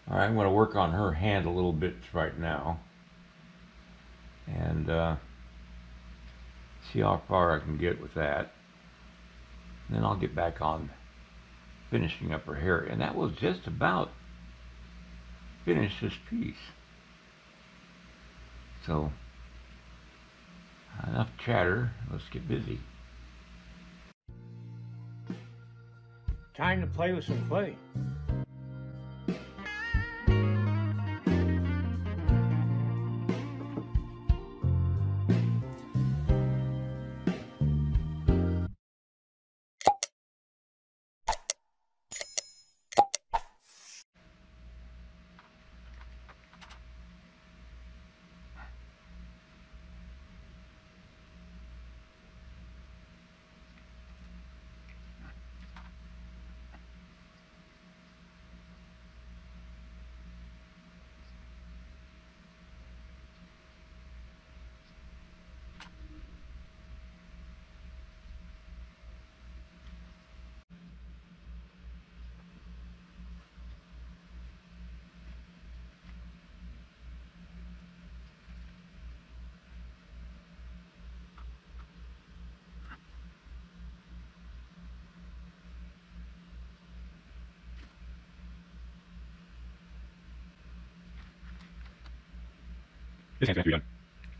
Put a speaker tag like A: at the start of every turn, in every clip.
A: All right, I'm going to work on her hand a little bit right now, and see how far I can get with that. And then I'll get back on finishing up her hair. And that will just about finish this piece. So, enough chatter. Let's get busy.
B: Time to play with some clay.
C: This hand's going to be done.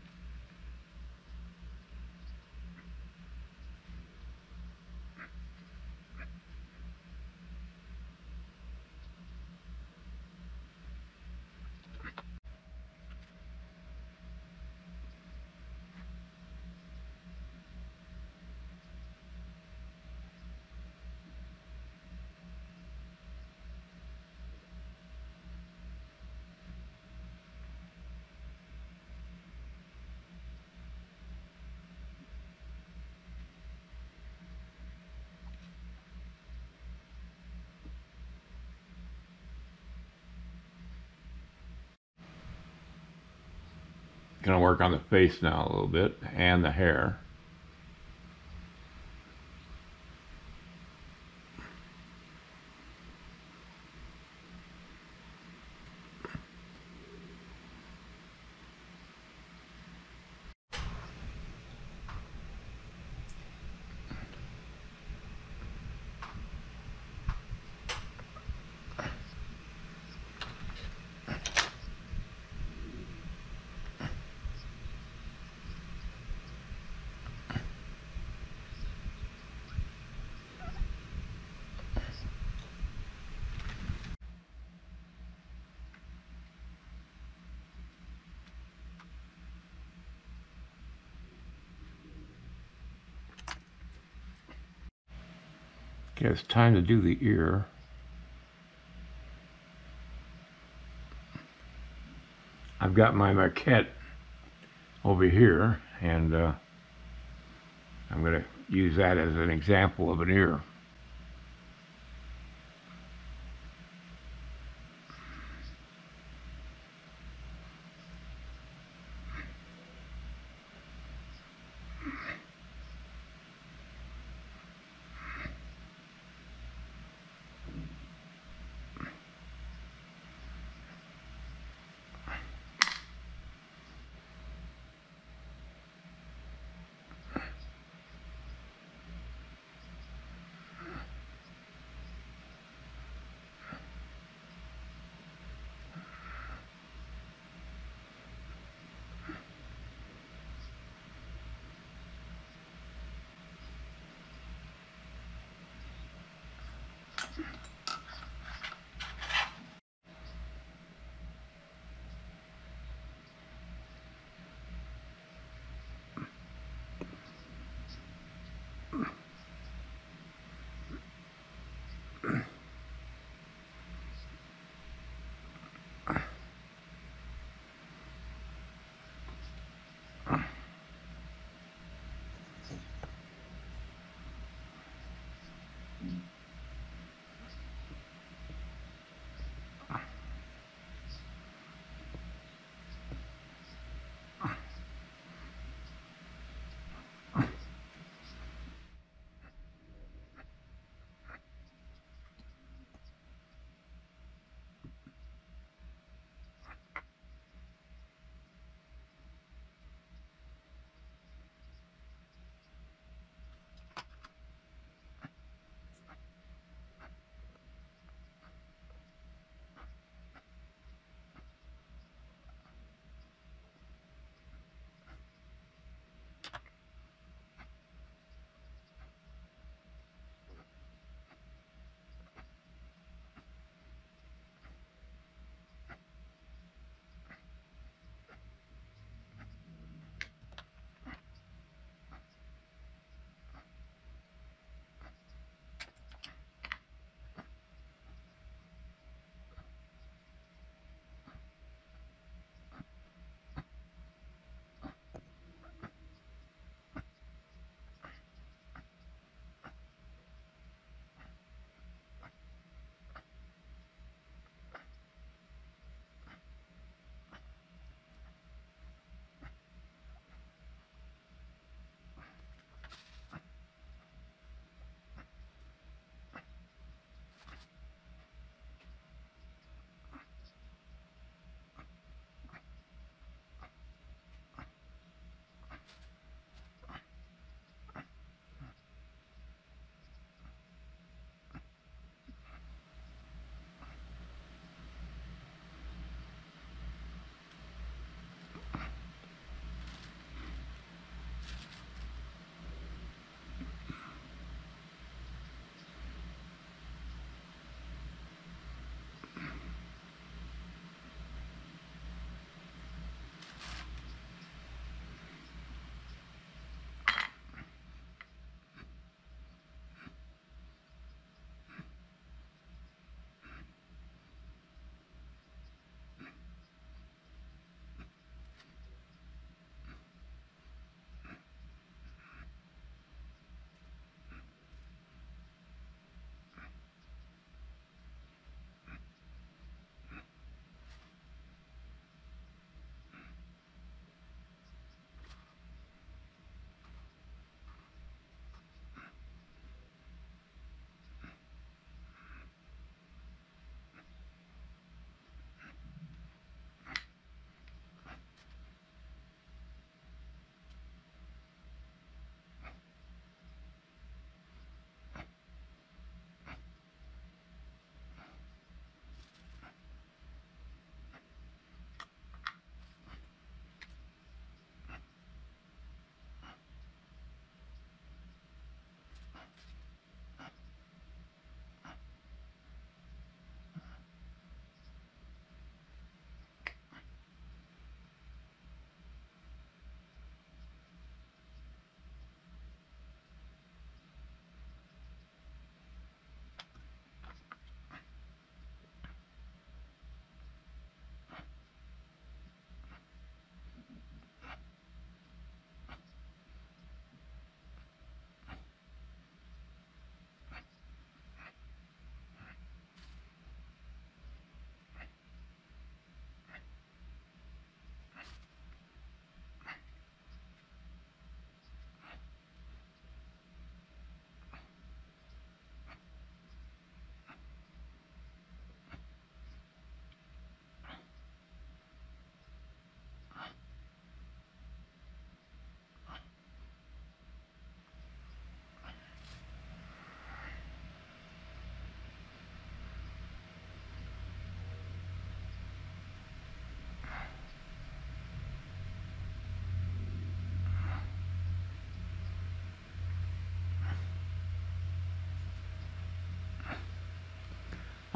A: Going to work on the face now a little bit and the hair. Okay, it's time to do the ear. I've got my maquette over here, and I'm going to use that as an example of an ear.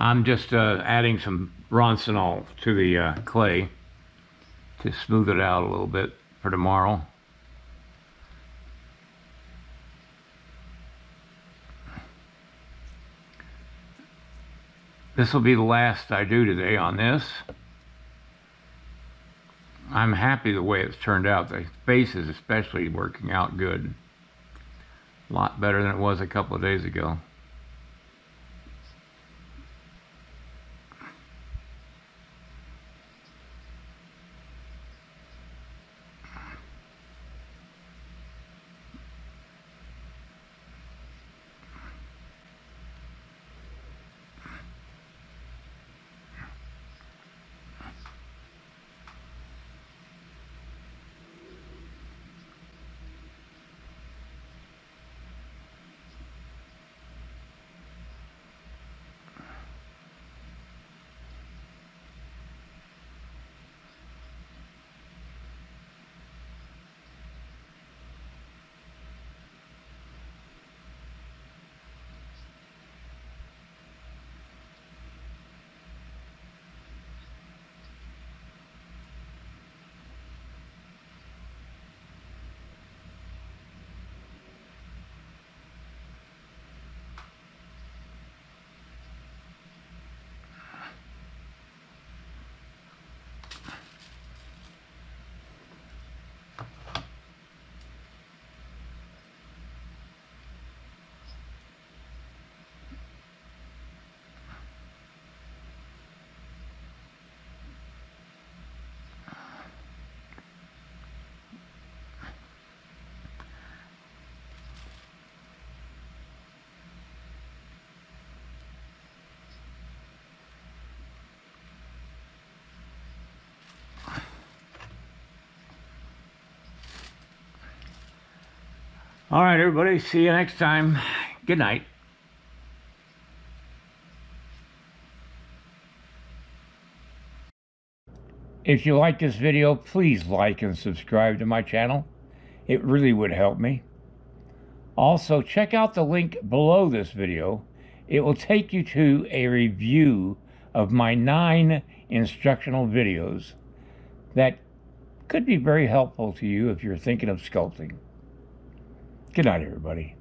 A: I'm just adding some Roncinol to the clay to smooth it out a little bit for tomorrow. This will be the last I do today on this. I'm happy the way it's turned out. The face is especially working out good. A lot better than it was a couple of days ago. All right, everybody. See you next time. Good night. If you like this video, please like and subscribe to my channel. It really would help me. Also, check out the link below this video. It will take you to a review of my 9 instructional videos that could be very helpful to you if you're thinking of sculpting. Good night, everybody.